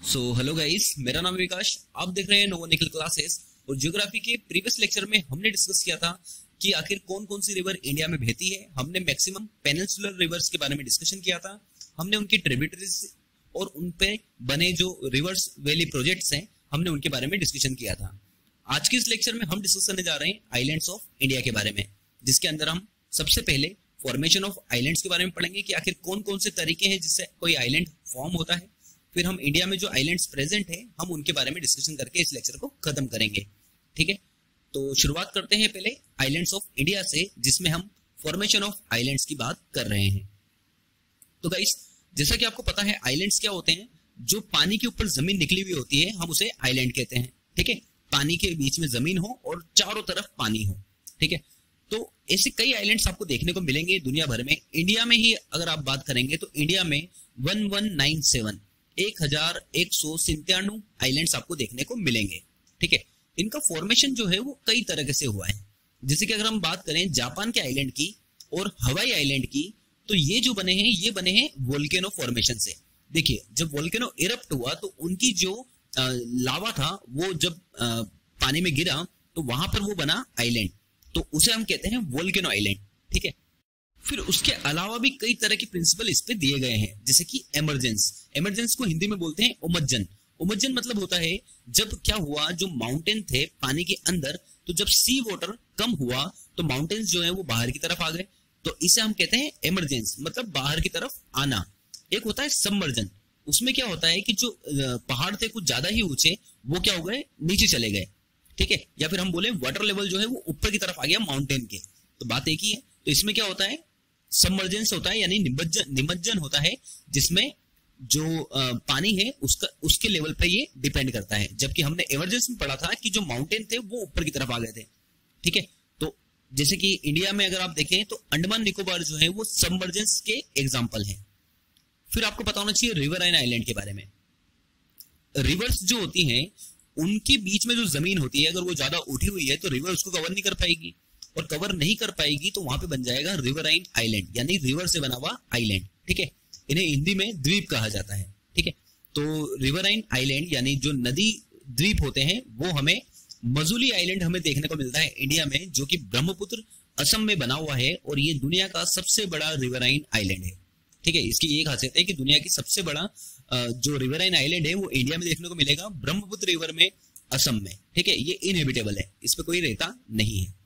Hello guys, मेरा नाम है विकास। आप देख रहे हैं नोवा निखिल क्लासेस। और ज्योग्राफी के प्रीवियस लेक्चर में हमने डिस्कस किया था कि आखिर कौन कौन सी रिवर इंडिया में बहती है। हमने मैक्सिमम पेनिनसुलर रिवर्स के बारे में डिस्कशन किया था। हमने उनकी ट्रिब्यूटरीज और उन पे बने जो रिवर्स वैली प्रोजेक्ट्स हैं, हमने उनके बारे में डिस्कशन किया था। आज के इस लेक्चर में हम डिस्कस करने जा रहे हैं आइलैंड्स ऑफ इंडिया के बारे में, जिसके अंदर हम सबसे पहले फॉर्मेशन ऑफ आइलैंड्स के बारे में पढ़ेंगे कि आखिर कौन कौन से तरीके हैं जिससे कोई आइलैंड फॉर्म होता है। फिर हम इंडिया में जो आइलैंड्स प्रेजेंट है, हम उनके बारे में डिस्कशन करके इस लेक्चर को खत्म करेंगे। ठीक है, तो शुरुआत करते हैं पहले आइलैंड्स ऑफ इंडिया से, जिसमें हम फॉर्मेशन ऑफ आइलैंड्स की बात कर रहे हैं। तो गाइस, जैसा कि आपको पता है आइलैंड्स क्या होते हैं, जो पानी के ऊपर जमीन निकली हुई होती है, हम उसे आइलैंड कहते हैं। ठीक है, पानी के बीच में जमीन हो और चारों तरफ पानी हो। ठीक है, तो ऐसे कई आइलैंड्स आपको देखने को मिलेंगे दुनिया भर में। इंडिया में ही अगर आप बात करेंगे तो इंडिया में 1197 आइलैंड्स आपको देखने को मिलेंगे। ठीक है, इनका फॉर्मेशन जो है वो कई तरह से हुआ है। जैसे कि अगर हम बात करें जापान के आइलैंड की और हवाई आइलैंड की, तो ये जो बने हैं ये बने हैं वोल्केनो फॉर्मेशन से। देखिए, जब वोल्केनो इरप्ट हुआ तो उनकी जो लावा था वो जब पानी में गिरा तो वहां पर वो बना आइलैंड, तो उसे हम कहते हैं वोल्केनो आइलैंड। ठीक है, फिर उसके अलावा भी कई तरह के प्रिंसिपल इस पे दिए गए हैं, जैसे कि एमरजेंस को हिंदी में बोलते हैं उमज्जन। उमज्जन मतलब होता है जब क्या हुआ, जो माउंटेन थे पानी के अंदर, तो जब सी वाटर कम हुआ तो माउंटेन्स जो है वो बाहर की तरफ आ गए, तो इसे हम कहते हैं एमरजेंस, मतलब बाहर की तरफ आना। एक होता है सबमर्जन, उसमें क्या होता है कि जो पहाड़ थे कुछ ज्यादा ही ऊंचे, वो क्या हो गए, नीचे चले गए। ठीक है, या फिर हम बोले वाटर लेवल जो है वो ऊपर की तरफ आ गया माउंटेन के, तो बात एक ही है। तो इसमें क्या होता है, सबमर्जेंस होता है, यानी निमज्जन होता है, जिसमें जो पानी है उसके लेवल पे ये डिपेंड करता है। जबकि हमने एमरजेंस में पढ़ा था कि जो माउंटेन थे वो ऊपर की तरफ आ गए थे। ठीक है, तो जैसे कि इंडिया में अगर आप देखें तो अंडमान निकोबार जो है वो सबमर्जेंस के एग्जाम्पल है। फिर आपको पता होना चाहिए रिवराइन आइलैंड के बारे में। रिवर्स जो होती हैं उनके बीच में जो जमीन होती है, अगर वो ज्यादा उठी हुई है तो रिवर उसको कवर नहीं कर पाएगी, और कवर नहीं कर पाएगी तो वहां पे बन जाएगा रिवराइन आइलैंड, यानी रिवर से बना हुआ आइलैंड। ठीक है, इन्हें हिंदी में द्वीप कहा जाता है। ठीक है, तो रिवराइन आइलैंड यानी जो नदी द्वीप होते हैं, वो हमें मजुली आइलैंड हमें देखने को मिलता है इंडिया में, जो कि ब्रह्मपुत्र असम में बना हुआ है, और ये दुनिया का सबसे बड़ा रिवराइन आइलैंड है। ठीक है, इसकी एक खासियत है कि दुनिया की सबसे बड़ा जो रिवराइन आइलैंड है वो इंडिया में देखने को मिलेगा, ब्रह्मपुत्र रिवर में, असम में। ठीक है, ये इनहेबिटेबल है, इस पे कोई रहता नहीं है।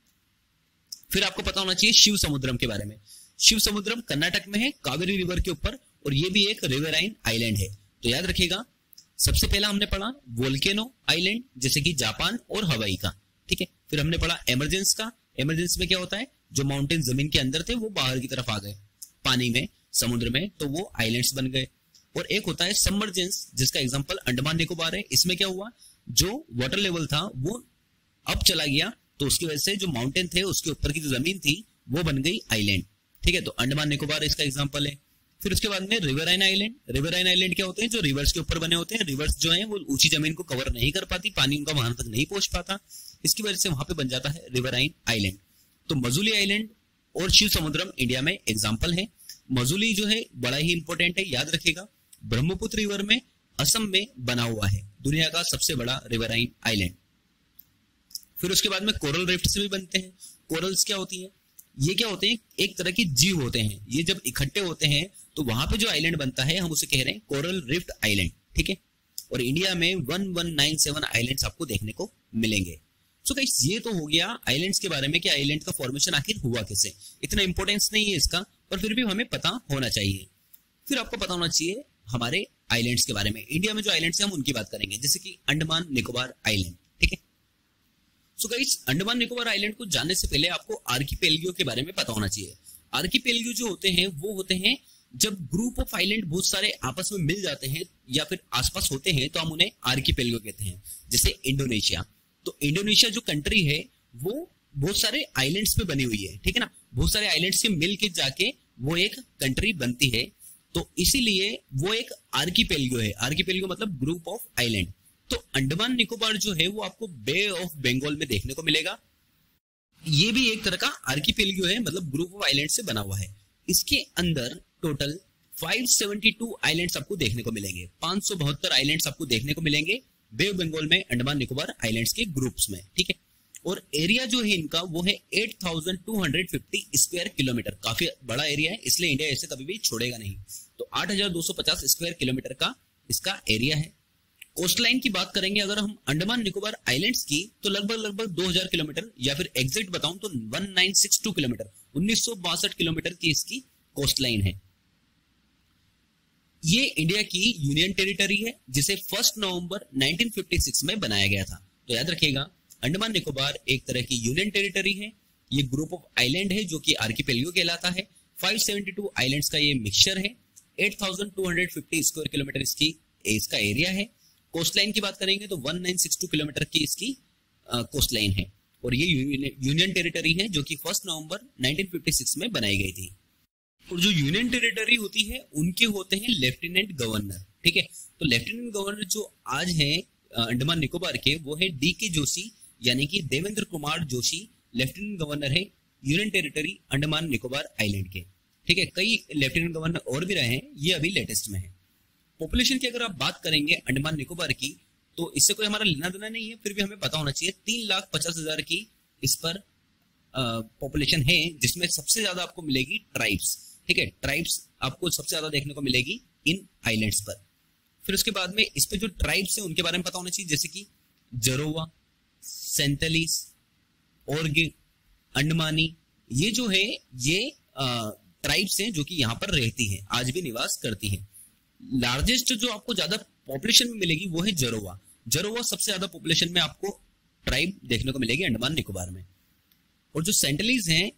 फिर आपको पता होना चाहिए शिव समुद्रम के बारे में। शिव समुद्रम कर्नाटक में है, कावेरी रिवर के ऊपर, और ये भी एक रिवराइन आइलैंड है। तो याद रखिएगा, सबसे पहला हमने पढ़ा वोल्केनो आइलैंड, जैसे कि जापान और हवाई का। ठीक है, फिर हमने पढ़ा एमरजेंस का। एमरजेंस में क्या होता है, जो माउंटेन जमीन के अंदर थे वो बाहर की तरफ आ गए पानी में, समुद्र में, तो वो आइलैंड्स बन गए। और एक होता है सबमर्जेंस, जिसका एग्जांपल अंडमान निकोबार है। इसमें क्या हुआ, जो वाटर लेवल था वो अब चला गया, तो उसकी वजह से जो माउंटेन थे उसके ऊपर की जो जमीन थी वो बन गई आइलैंड। ठीक है, तो अंडमान निकोबार इसका एग्जांपल है। फिर उसके बाद में रिवराइन आइलैंड। रिवराइन आइलैंड क्या होते हैं, जो रिवर्स के ऊपर बने होते हैं। रिवर्स जो है वो ऊंची जमीन को कवर नहीं कर पाती, पानी उनका वहां तक नहीं पहुंच पाता, इसकी वजह से वहां पे बन जाता है रिवराइन आइलैंड। तो मजुली आइलैंड और शिव समुद्रम इंडिया में एग्जाम्पल है। मजुली जो है बड़ा ही इंपॉर्टेंट है, याद रखिएगा, ब्रह्मपुत्र रिवर में, असम में बना हुआ है, दुनिया का सबसे बड़ा रिवराइन आइलैंड। फिर उसके बाद में कोरल रिफ्ट से भी बनते हैं। कोरल्स क्या होती हैं, ये क्या होते हैं, एक तरह के जीव होते हैं। ये जब इकट्ठे होते हैं तो वहां पे जो आइलैंड बनता है हम उसे कह रहे हैं कोरल रिफ्ट आइलैंड। ठीक है, और इंडिया में 1197 आइलैंड्स आपको देखने को मिलेंगे। सो गाइस, ये तो हो गया आइलैंड्स के बारे में कि आइलैंड का फॉर्मेशन आखिर हुआ कैसे। इतना इंपॉर्टेंस नहीं है इसका, पर फिर भी हमें पता होना चाहिए। फिर आपको पता होना चाहिए हमारे आइलैंड्स के बारे में। इंडिया में जो आइलैंड्स हैं हम उनकी बात करेंगे, जैसे कि अंडमान निकोबार आइलैंड। ठीक है, so guys, Andaman Nicobar island को जानने से पहले आपको आर्किपेलगियो के बारे में पता होना चाहिए। आर्किपेलगियो जो होते हैं वो होते हैं जब ग्रुप ऑफ आइलैंड बहुत सारे आपस में मिल जाते हैं या फिर आसपास होते हैं, तो हम उन्हें आर्किपेलगियो कहते हैं। जैसे इंडोनेशिया, तो इंडोनेशिया जो कंट्री है वो बहुत सारे आइलैंड्स पे बनी हुई है। ठीक है ना, बहुत सारे आइलैंड्स के मिल के जाके वो एक कंट्री बनती है, तो इसीलिए वो एक आर्किपेलगियो है। आर्किपेलगियो मतलब ग्रुप ऑफ आइलैंड। तो अंडमान निकोबार जो है वो आपको बे ऑफ बंगाल में देखने को मिलेगा। ये भी एक तरह का आर्किपेलगियो है, मतलब ग्रुप ऑफ आइलैंड से बना हुआ है। इसके अंदर टोटल 572 आइलैंड्स आपको देखने को मिलेंगे, 572 आइलैंड्स आपको देखने को मिलेंगे बे ऑफ बंगाल में, अंडमान निकोबार आइलैंड्स के ग्रुप्स में, ठीक है। और एरिया जो है इनका वो है 8250 स्क्वायर किलोमीटर, काफी बड़ा एरिया है, इसलिए इंडिया इसे कभी भी छोड़ेगा नहीं। तो 8250 स्क्वायर किलोमीटर का इसका एरिया है। कोस्ट लाइन की बात करेंगे अगर हम अंडमान निकोबार आइलैंड्स की, तो लगभग 2000 किलोमीटर, या फिर एग्जैक्ट बताऊं तो 1962 किलोमीटर, 1962 किलोमीटर की इसकी कोस्ट लाइन है। ये इंडिया की यूनियन टेरिटरी है, जिसे 1 नवंबर 1956 में बनाया गया था। तो याद रखिएगा, अंडमान निकोबार एक तरह की यूनियन टेरिटरी है। ये ग्रुप ऑफ आइलैंड है जो कि आर्किपेलिगो कहलाता है। 572 आइलैंड्स का ये मिक्सचर है। 8250 स्क्वायर किलोमीटर इसका एरिया है। कोस्ट लाइन की बात करेंगे तो 1962 किलोमीटर की इसकी कोस्ट लाइन है, और ये यूनियन टेरिटरी है जो कि 1 नवंबर 1956 में बनाई गई थी। और जो यूनियन टेरिटरी होती है उनके होते हैं लेफ्टिनेंट गवर्नर, ठीक है। तो लेफ्टिनेंट गवर्नर जो आज है अंडमान निकोबार के, वो है DK जोशी, यानी कि देवेंद्र कुमार जोशी लेफ्टिनेंट गवर्नर है union territory Andaman Nicobar island के, ठीक है। कई लेफ्टिनेंट गवर्नर और भी रहे हैं, ये अभी लेटेस्ट में है। पॉपुलेशन की अगर आप बात करेंगे अंडमान निकोबार की, तो इससे कोई हमारा लेना देना नहीं है, फिर भी हमें पता होना चाहिए 3,50,000 की इस पर पॉपुलेशन है, जिसमें सबसे ज्यादा आपको मिलेगी ट्राइब्स, ठीक है। ट्राइब्स आपको सबसे ज्यादा देखने को मिलेगी इन आइलैंड्स पर। फिर उसके बाद में इस पे जो ट्राइब्स है उनके बारे में पता होना चाहिए, जैसे कि जरोवा, सेंथलीस, ओर्गे, अंडमानी, ये जो है ये ट्राइब्स हैं जो कि यहाँ पर रहती हैं, आज भी निवास करती हैं। लार्जेस्ट जो आपको ज्यादा पॉपुलेशन में मिलेगी वो है जरोवा। जरोवा सबसे ज्यादा पॉपुलेशन में आपको ट्राइब देखने को मिलेगी अंडमान निकोबार में। और जो सेंटलीज हैं,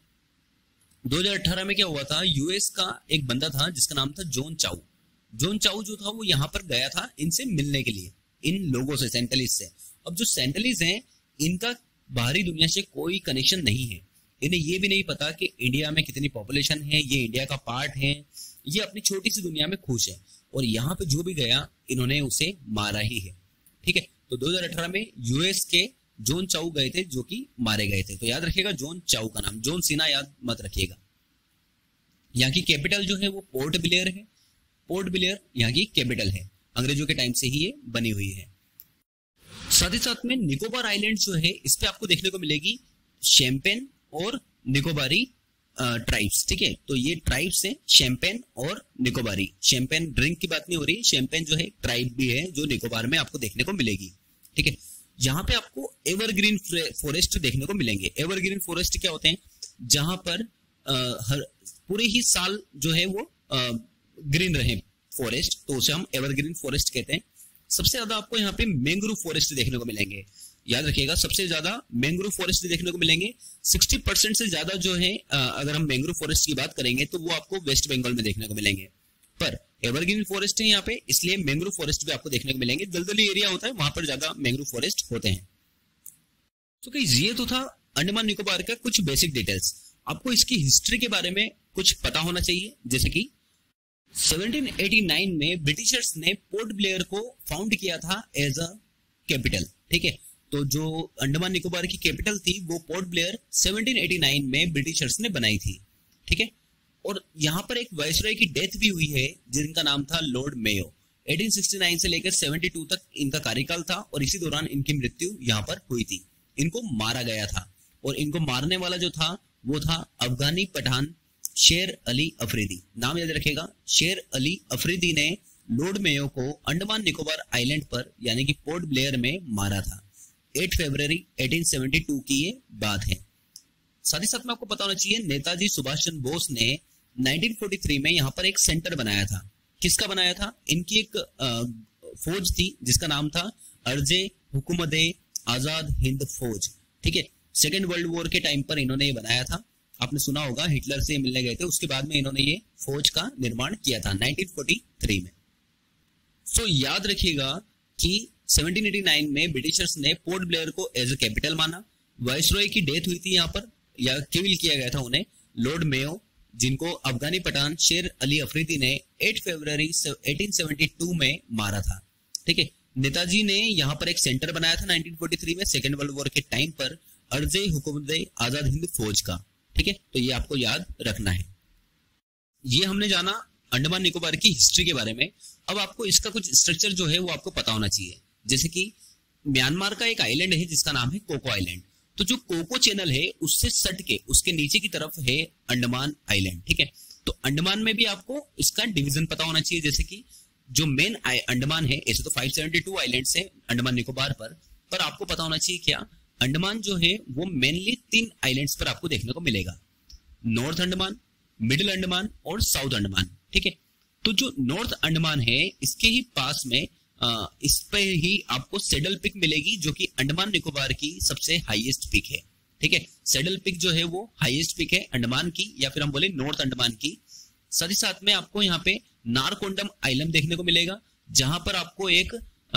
2018 में क्या हुआ था, यूएस का एक बंदा था जिसका नाम था जॉन चाउ। जॉन चाउ जो था वो यहाँ पर गया था इनसे मिलने के लिए, इन लोगों से, सेंटलीज से। अब जो सेंटलीज हैं इनका बाहरी दुनिया से कोई कनेक्शन नहीं है। इन्हें ये भी नहीं पता कि इंडिया में कितनी पॉपुलेशन है, ये इंडिया का पार्ट है, ये अपनी छोटी सी दुनिया में खुश है। और यहाँ पे जो भी गया इन्होंने उसे मारा ही है, ठीक है। तो 2018 में यूएस के जॉन चाउ गए थे जो कि मारे गए थे। तो याद रखिएगा जॉन चाउ का नाम, जॉन सीना याद मत रखिएगा। यहाँ की कैपिटल जो है वो पोर्ट ब्लेयर है। पोर्ट ब्लेयर यहाँ की कैपिटल है, अंग्रेजों के टाइम से ही ये बनी हुई है। साथ ही साथ में निकोबार आइलैंड जो है इस पे आपको देखने को मिलेगी शैंपेन और निकोबारी ट्राइब्स, ठीक है। तो ये ट्राइब्स हैं शैंपेन और निकोबारी। शैंपेन ड्रिंक की बात नहीं हो रही, शैंपेन जो है ट्राइब भी है जो निकोबार में आपको देखने को मिलेगी, ठीक है। यहाँ पे आपको एवरग्रीन फॉरेस्ट देखने को मिलेंगे। एवरग्रीन फॉरेस्ट क्या होते हैं, जहां पर पूरे ही साल जो है वो ग्रीन रहे फॉरेस्ट, तो उसे हम एवरग्रीन फॉरेस्ट कहते हैं। सबसे ज्यादा आपको यहाँ पे मैंग्रोव फॉरेस्ट देखने को मिलेंगे। याद रखिएगा, सबसे ज्यादा मैंग्रोव फॉरेस्ट देखने को मिलेंगे। 60% से ज्यादा जो है अगर हम मैंग्रोव फॉरेस्ट की बात करेंगे तो वो आपको वेस्ट बंगाल में देखने को मिलेंगे। पर एवरग्रीन फॉरेस्ट है यहाँ पे, इसलिए मैंग्रोव फॉरेस्ट भी आपको देखने को मिलेंगे। दलदली एरिया होता है वहां पर ज्यादा मैंग्रोव फॉरेस्ट होते हैं। तो ये तो था अंडमान निकोबार का कुछ बेसिक डिटेल्स। आपको इसकी हिस्ट्री के बारे में कुछ पता होना चाहिए, जैसे कि 1789 में ब्रिटिशर्स ने पोर्ट ब्लेयर को फाउंड किया था एज अ कैपिटल, ठीक है। तो जो अंडमान निकोबार की कैपिटल थी वो पोर्ट ब्लेयर 1789 में ब्रिटिशर्स ने बनाई थी, ठीक है। और यहाँ पर एक वायसरॉय की डेथ भी हुई है जिनका नाम था लॉर्ड मेयो। 1869 से लेकर 72 तक इनका कार्यकाल था और इसी दौरान इनकी मृत्यु यहाँ पर हुई थी। इनको मारा गया था और इनको मारने वाला जो था वो था अफगानी पठान शेर अली अफरीदी। नाम याद रखेगा, शेर अली अफरीदी ने लॉर्ड मेयो को अंडमान निकोबार आइलैंड पर यानी कि पोर्ट ब्लेयर में मारा था। 8 फरवरी 1872 की ये बात है। साथ ही साथ में आपको पता होना चाहिए नेताजी सुभाष चंद्र बोस ने 1943 में यहाँ पर एक सेंटर बनाया था। किसका बनाया था? इनकी एक फौज थी जिसका नाम था अर्जे हुकूमत आजाद हिंद फौज, ठीक है। सेकेंड वर्ल्ड वॉर के टाइम पर इन्होंने ये बनाया था। आपने सुना होगा हिटलर से मिलने गए थे, उसके बाद में इन्होंने ये फौज का निर्माण किया था 1943 में। सो याद रखिएगा कि 1789 में ब्रिटिशर्स ने पोर्ट ब्लेयर को एज ए कैपिटल माना। वायसरॉय की डेथ हुई थी यहाँ पर, या किल किया गया था उन्हें, लॉर्ड मेयो, जिनको अफगानी पठान शेर अली अफरीदी ने 8 फरवरी 1872 में मारा था, ठीक है। नेताजी ने यहाँ पर एक सेंटर बनाया था 1943 में सेकेंड वर्ल्ड वॉर के टाइम पर, अर्जे हुकूमत आजाद हिंद फौज का, ठीक है। तो ये आपको याद रखना है। ये हमने जाना अंडमान निकोबार की हिस्ट्री के बारे में। अब आपको इसका कुछ स्ट्रक्चर जो है वो आपको पता होना चाहिए। जैसे कि म्यांमार का एक आइलैंड है जिसका नाम है कोको आइलैंड, तो जो कोको चैनल है उससे सट के उसके नीचे की तरफ है अंडमान आइलैंड, ठीक है। तो अंडमान में भी आपको इसका डिवीजन पता होना चाहिए। जैसे कि जो मेन अंडमान है, ऐसे तो 572 आइलैंड्स है अंडमान निकोबार पर आपको पता होना चाहिए क्या, अंडमान जो है वो मेनली 3 आइलैंड्स पर आपको देखने को मिलेगा, नॉर्थ अंडमान, मिडिल अंडमान और साउथ अंडमान, ठीक है। तो जो नॉर्थ अंडमान है इसके ही पास में इस पे ही आपको सैडल पिक मिलेगी, जो कि अंडमान निकोबार की सबसे हाईएस्ट पिक है, ठीक है। सैडल पिक जो है वो हाईएस्ट पिक है अंडमान की, या फिर हम बोले नॉर्थ अंडमान की। साथ ही साथ में आपको यहाँ पे नारकोंडम आइलैंड देखने को मिलेगा, जहां पर आपको एक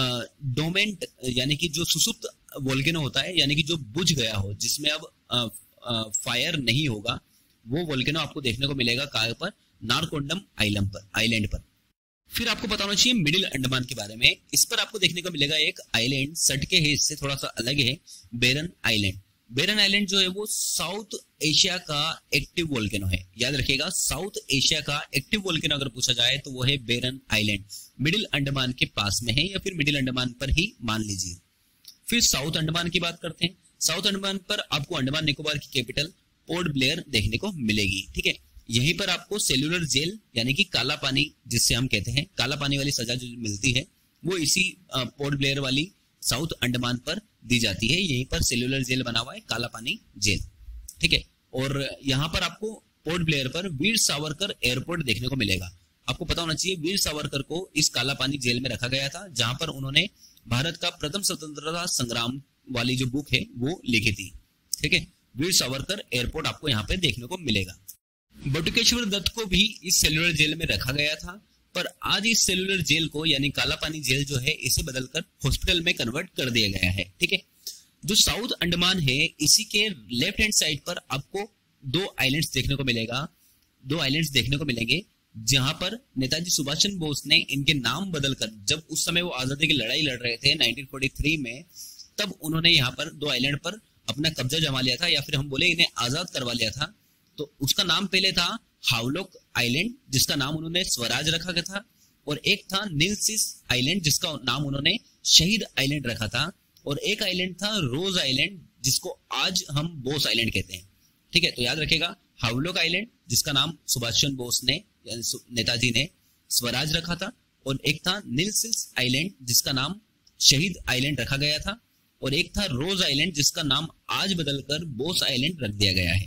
डोमेंट यानी कि जो सुसुप्त वोल्केनो होता है, यानी कि जो बुझ गया हो, जिसमें अब फायर नहीं होगा, वो वोल्केनो आपको देखने को मिलेगा कहां पर, नारकोंडम आइलैंड पर। फिर आपको पता होना चाहिए मिडिल अंडमान के बारे में। इस पर आपको देखने को मिलेगा एक आइलैंड सटके है, इससे थोड़ा सा अलग है, बेरन आइलैंड। बेरन आइलैंड जो है वो साउथ एशिया का एक्टिव वोल्केनो है, याद रखिएगा, साउथ एशिया का एक्टिव वोल्केनो अगर पूछा जाए तो वो है बेरन आइलैंड, मिडिल अंडमान के पास में है, या फिर मिडिल अंडमान पर ही मान लीजिए। फिर साउथ अंडमान की बात करते हैं। साउथ अंडमान पर आपको अंडमान निकोबार की कैपिटल पोर्ट ब्लेयर देखने को मिलेगी, ठीक है। यहीं पर आपको सेल्यूलर जेल यानी कि काला पानी, जिससे हम कहते हैं काला पानी वाली सजा जो मिलती है, वो इसी पोर्ट ब्लेयर वाली साउथ अंडमान पर दी जाती है। यहीं पर सेल्यूलर जेल बना हुआ है, काला पानी जेल, ठीक है। और यहाँ पर आपको पोर्ट ब्लेयर पर वीर सावरकर एयरपोर्ट देखने को मिलेगा। आपको पता होना चाहिए वीर सावरकर को इस काला पानी जेल में रखा गया था, जहां पर उन्होंने भारत का प्रथम स्वतंत्रता संग्राम वाली जो बुक है वो लिखी थी, ठीक है। वीर सावरकर एयरपोर्ट आपको यहाँ पे देखने को मिलेगा। बटुकेश्वर दत्त को भी इस सेल्यूलर जेल में रखा गया था, पर आज इस सेल्यूलर जेल को यानी काला पानी जेल जो है इसे बदलकर हॉस्पिटल में कन्वर्ट कर दिया गया है, ठीक है। जो साउथ अंडमान है इसी के लेफ्ट हैंड साइड पर आपको 2 आइलैंड्स देखने को मिलेगा, 2 आइलैंड्स देखने को मिलेंगे, जहां पर नेताजी सुभाष चंद्र बोस ने इनके नाम बदलकर, जब उस समय वो आजादी की लड़ाई लड़ रहे थे 1943 में, तब उन्होंने यहाँ पर 2 आइलैंड पर अपना कब्जा जमा लिया था, या फिर हम बोले इन्हें आजाद करवा लिया था। तो उसका नाम पहले था हावलॉक आइलैंड, जिसका नाम उन्होंने स्वराज रखा गया था, और एक था नीलसिस आइलैंड, जिसका नाम उन्होंने शहीद आइलैंड रखा था, और एक आइलैंड था रोज आइलैंड, जिसको आज हम बोस आइलैंड कहते हैं, ठीक है। तो याद रखेगा, हावलॉक आइलैंड जिसका नाम सुभाष चंद्र बोस ने नेताजी ने स्वराज रखा था, और एक था नीलसिस आइलैंड जिसका नाम शहीद आइलैंड रखा गया था, और एक था रोज आइलैंड जिसका नाम आज बदलकर बोस आइलैंड रख दिया गया है।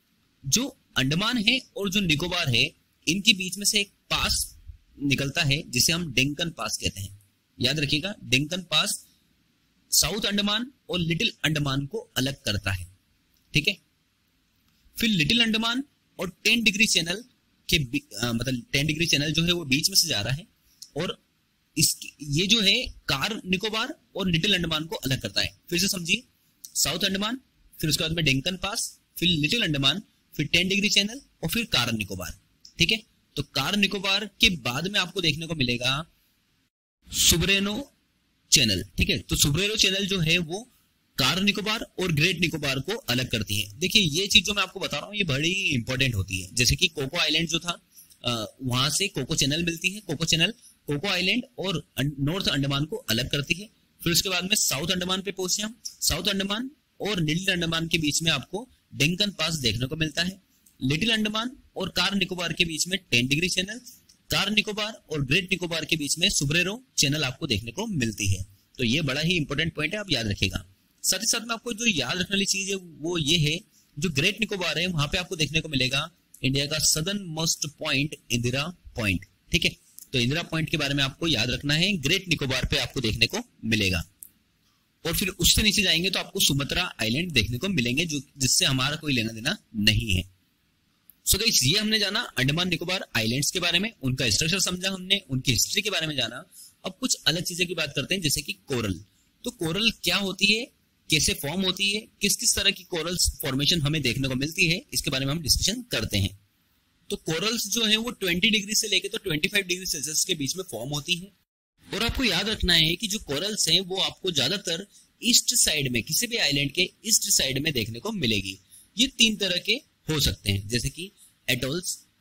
जो अंडमान है और जो निकोबार है, इनके बीच में से एक पास निकलता है जिसे हम डेंकन पास कहते हैं। याद रखिएगा, डेंकन पास साउथ अंडमान और लिटिल अंडमान को अलग करता है, ठीक है। फिर लिटिल अंडमान और 10 डिग्री चैनल के मतलब 10 डिग्री चैनल जो है वो बीच में से जा रहा है, और ये जो है कार निकोबार और लिटिल अंडमान को अलग करता है। फिर से समझिए, साउथ अंडमान, फिर उसके बाद में डेंकन पास, फिर लिटिल अंडमान, फिर 10 डिग्री चैनल, और फिर कार निकोबार, ठीक है। तो कार निकोबार के बाद में आपको देखने को मिलेगा सुब्रेनो चैनल, ठीक है। तो सुब्रेनो चैनल जो है वो कार निकोबार और ग्रेट निकोबार को अलग करती है। देखिए, ये चीज जो मैं आपको बता रहा हूँ ये बड़ी इंपॉर्टेंट होती है। जैसे कि कोको आइलैंड जो था, वहां से कोको चैनल मिलती है, कोको चैनल कोको आइलैंड और नॉर्थ अंडमान को अलग करती है। फिर उसके बाद में साउथ अंडमान पे पहुंचे हम। साउथ अंडमान और लिटिल अंडमान के बीच में आपको डेंकन पास देखने को मिलता है। लिटिल अंडमान और कार निकोबार के बीच में 10 डिग्री चैनल, कार निकोबार और ग्रेट निकोबार के बीच में सुब्रेनो चैनल आपको देखने को मिलती है। तो ये बड़ा ही इंपॉर्टेंट पॉइंट है, आप याद रखिएगा। साथ ही साथ में आपको जो याद रखने वाली चीज है वो ये है, जो ग्रेट निकोबार है वहां पे आपको देखने को मिलेगा इंडिया का southernmost point Indira Point, ठीक है। तो इंदिरा पॉइंट के बारे में आपको याद रखना है, ग्रेट निकोबार पे आपको देखने को मिलेगा। और फिर उससे नीचे जाएंगे तो आपको सुमत्रा आइलैंड देखने को मिलेंगे, जो जिससे हमारा कोई लेना देना नहीं है। सो गाइस, ये हमने जाना अंडमान निकोबार आइलैंड्स के बारे में, उनका स्ट्रक्चर समझा हमने, उनकी हिस्ट्री के बारे में जाना। अब कुछ अलग चीजें की बात करते हैं, जैसे कि कोरल। तो कोरल क्या होती है, कैसे फॉर्म होती है, किस किस तरह की कोरल फॉर्मेशन हमें देखने को मिलती है, इसके बारे में हम डिस्कशन करते हैं। तो कोरल्स जो है वो 20 डिग्री से लेके तो 25 डिग्री सेल्सियस के बीच में फॉर्म होती है। और आपको याद रखना है कि जो कोरल्स हैं वो आपको ज्यादातर ईस्ट साइड में, किसी भी आइलैंड के ईस्ट साइड में देखने को मिलेगी। ये 3 तरह के हो सकते हैं, जैसे कि एटोल्स,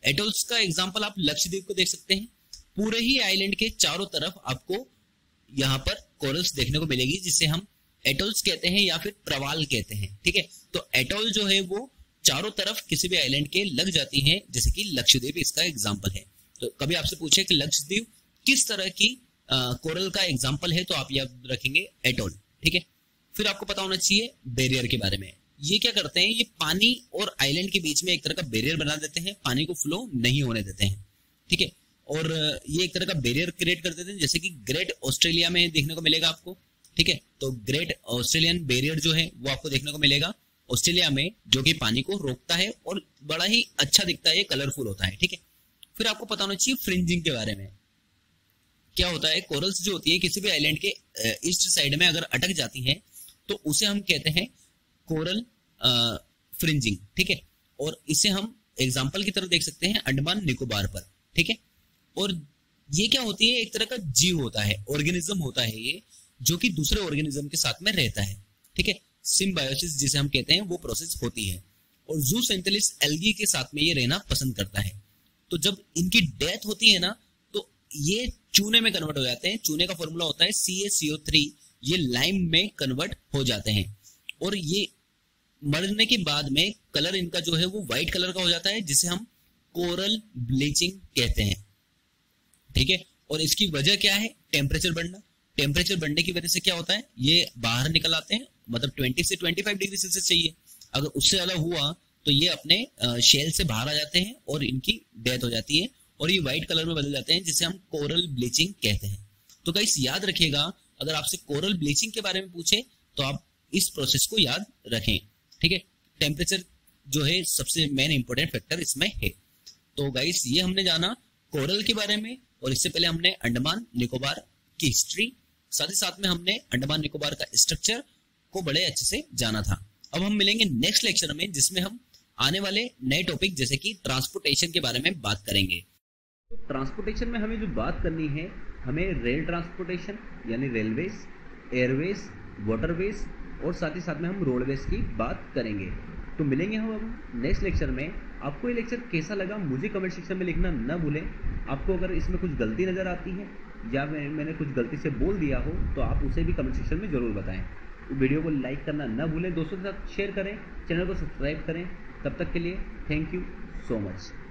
एटोल्स का एग्जांपल आप लक्षद्वीप को देख सकते हैं। पूरे ही आइलैंड के चारों तरफ आपको यहाँ पर कोरल्स देखने को मिलेगी, जिसे हम एटोल्स कहते हैं या फिर प्रवाल कहते हैं। ठीक है, तो एटोल जो है वो चारों तरफ किसी भी आइलैंड के लग जाती हैं, जैसे कि लक्षद्वीप इसका एग्जांपल है। तो कभी आपसे पूछे कि लक्षद्वीप किस तरह की कोरल का एग्जांपल है, तो आप याद रखेंगे एटोल। ठीक है, फिर आपको पता होना चाहिए बैरियर के बारे में। ये क्या करते हैं, ये पानी और आइलैंड के बीच में एक तरह का बैरियर बना देते हैं, पानी को फ्लो नहीं होने देते हैं। ठीक है, और ये एक तरह का बैरियर क्रिएट कर देते हैं, जैसे कि ग्रेट ऑस्ट्रेलिया में देखने को मिलेगा आपको। ठीक है, तो ग्रेट ऑस्ट्रेलियन बैरियर जो है वो आपको देखने को मिलेगा ऑस्ट्रेलिया में, जो कि पानी को रोकता है और बड़ा ही अच्छा दिखता है, कलरफुल होता है। ठीक है, फिर आपको पता होना चाहिए फ्रिंजिंग के बारे में। क्या होता है, कोरल्स जो होती है किसी भी आइलैंड के ईस्ट साइड में अगर अटक जाती हैं तो उसे हम कहते हैं कोरल फ्रिंजिंग। ठीक है, और इसे हम एग्जांपल की तरह देख सकते हैं अंडमान निकोबार पर। ठीक है, और ये क्या होती है, एक तरह का जीव होता है, ऑर्गेनिज्म होता है ये, जो कि दूसरे ऑर्गेनिज्म के साथ में रहता है। ठीक है, सिम्बायोसिस जिसे हम कहते हैं वो प्रोसेस होती है, और जूसेंटेलिस एल्गी के साथ में ये रहना पसंद करता है। तो जब इनकी डेथ होती है ना, तो ये चूने में कन्वर्ट हो जाते हैं। चूने का फॉर्मूला होता है CaCO3, ये लाइम में कन्वर्ट हो जाते हैं, और ये मरने के बाद में कलर इनका जो है वो व्हाइट कलर का हो जाता है, जिसे हम कोरल ब्लीचिंग कहते हैं। ठीक है, और इसकी वजह क्या है, टेम्परेचर बढ़ना। टेम्परेचर बढ़ने की वजह से क्या होता है, ये बाहर निकल आते हैं, मतलब 20 से 25 डिग्री सेल्सियस चाहिए, अगर उससे ज्यादा हुआ तो ये अपने शेल से बाहर आ जाते हैं और इनकी डेथ हो जाती है, और ये व्हाइट कलर में बदल जाते हैं, जिसे हम कोरल ब्लीचिंग कहते हैं। तो गाइस याद रखिएगा, अगर आपसे कोरल ब्लीचिंग के बारे में पूछे तो आप इस प्रोसेस को याद रखें। ठीक है, टेम्परेचर जो है सबसे मेन इंपॉर्टेंट फैक्टर इसमें है। तो गाइस ये हमने जाना कोरल के बारे में, और इससे पहले हमने अंडमान निकोबार की हिस्ट्री, साथ ही साथ में हमने अंडमान निकोबार का स्ट्रक्चर को बड़े अच्छे से जाना था। अब हम मिलेंगे नेक्स्ट लेक्चर में, जिसमें हम आने वाले नए टॉपिक जैसे कि ट्रांसपोर्टेशन के बारे में बात करेंगे। तो ट्रांसपोर्टेशन में हमें जो बात करनी है, हमें रेल ट्रांसपोर्टेशन यानी रेलवेज, एयरवेज, वाटरवेज और साथ ही साथ में हम रोडवेज की बात करेंगे। तो मिलेंगे हम अब नेक्स्ट लेक्चर में। आपको ये लेक्चर कैसा लगा मुझे कमेंट सेक्शन में लिखना न भूलें। आपको अगर इसमें कुछ गलती नज़र आती है या मैंने कुछ गलती से बोल दिया हो तो आप उसे भी कमेंट सेक्शन में ज़रूर बताएं। वीडियो को लाइक करना न भूलें, दोस्तों के साथ शेयर करें, चैनल को सब्सक्राइब करें। तब तक के लिए थैंक यू सो मच।